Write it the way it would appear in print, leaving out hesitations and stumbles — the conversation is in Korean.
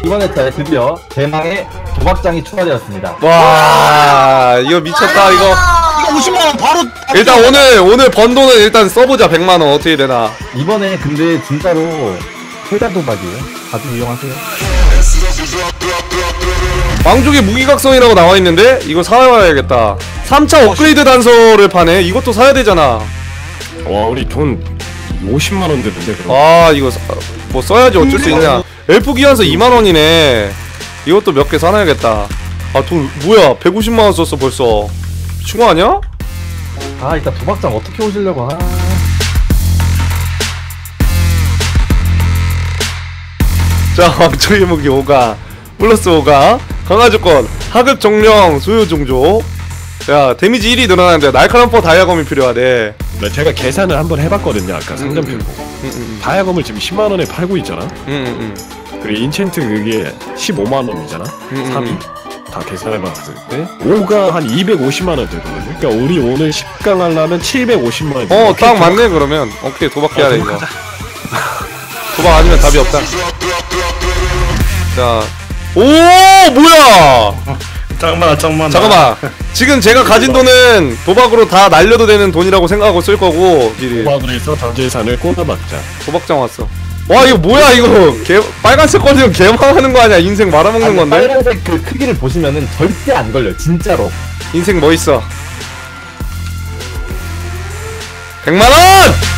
이번 회차에 드디어 대망의 도박장이 추가되었습니다. 와 이거 미쳤다 이거. 이거 50만원 바로. 일단 오늘 번 돈은 일단 써보자. 100만원 어떻게 되나. 이번에 근데 진짜로 최다 도박이에요. 다들 이용하세요. 왕족의 무기각성이라고 나와있는데 이거 사와야겠다. 3차 업그레이드 단서를 파네. 이것도 사야 되잖아. 와 우리 돈 50만원 드는데 그럼. 아 이거 뭐 써야지 어쩔 수 있냐. 엘프 기한서 2만원이네 이것도 몇 개 사놔야겠다. 아 돈 뭐야 150만원 썼어 벌써. 미친 거 아니야? 아 이따 도박장 어떻게 오시려고. 자 왕족의 무기 5가 플러스 5가 강화조건 하급 정령 소요 종족. 야 데미지 1이 늘어나는데 날카로운 포 다이아검이 필요하대. 네, 제가 계산을 한번 해봤거든요 아까 상점표고. 다이아검을 지금 10만원에 팔고 있잖아. 그리고 인챈트 그게 15만원이잖아. 3이 다 계산해봤을 때 5가 한 250만원 되거든요. 그러니까 우리 오늘 10강 하려면 750만원. 딱 맞네. 그러면 오케이 도박해야 돼 이거. 도박 아니면 답이 없다. 자, 오 뭐야? 잠깐만. 지금 제가 가진 돈은 도박으로 다 날려도 되는 돈이라고 생각하고 쓸 거고 미리. 도박을 해서 전재산을 꽂아봤자. 도박장 왔어. 와 이거 뭐야 이거 빨간색 거리면 개망하는 거 아니야. 인생 말아먹는 건데. 빨간색 그 크기를 보시면은 절대 안 걸려 진짜로. 인생 뭐 있어? 100만원!